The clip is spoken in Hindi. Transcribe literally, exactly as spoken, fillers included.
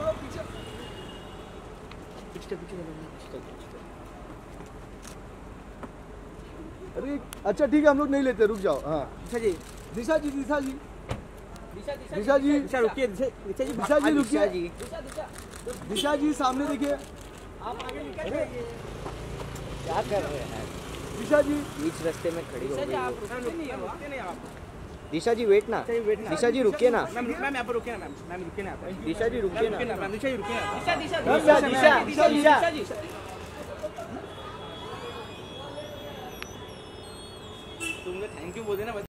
पीछे पीछे अरे अच्छा ठीक है, हम लोग नहीं लेते, रुक जाओ। हाँ दिशा जी, दिशा जी, दिशा जी, दिशा दिशा जी, दिशा रुकिए, दिशा दिशा जी, दिशा जी रुकिए, जी, दिशा जी सामने देखिए। आप आगे निकल जाइए। क्या कर रहे हैं दिशा जी? बीच रास्ते में खड़ी हो गई। आप रुकते नहीं है, रुकते नहीं आप। दिशा जी वेट ना, दिशा जी रुकिए ना। मैम मैम यहाँ पर रुकिए ना, मैम मैम रुकिए ना। दिशा जी रुकिए ना, मैम दिशा जी रुकिए ना। दिशा दिशा दिशा दिशा दिशा दिशा तुमने थैंक यू बोल देना।